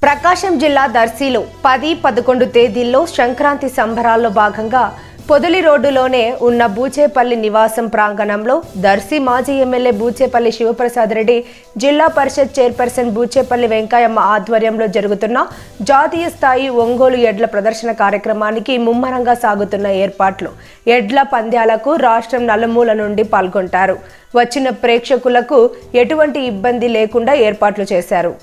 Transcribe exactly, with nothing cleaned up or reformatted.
ప్రకాశం జిల్లా దర్శిలో పది పదకొండు తేదీల్లో సంక్రాంతి సంబరాల్లో భాగంగా పొదలి రోడ్డులోనే ఉన్న బూచేపల్లి నివాసం ప్రాంగణంలో దర్శి మాజీ ఎమ్మెల్యే బూచేపల్లి శివప్రసాద్ రెడ్డి, జిల్లా పరిషత్ చైర్పర్సన్ బూచేపల్లి వెంకయ్యమ్మ ఆధ్వర్యంలో జరుగుతున్న జాతీయ స్థాయి ఒంగోలు ఎడ్ల ప్రదర్శన కార్యక్రమానికి ముమ్మరంగా సాగుతున్న ఏర్పాట్లు. ఎడ్ల పంద్యాలకు రాష్ట్రం నలుమూల నుండి పాల్గొంటారు. వచ్చిన ప్రేక్షకులకు ఎటువంటి ఇబ్బంది లేకుండా ఏర్పాట్లు చేశారు.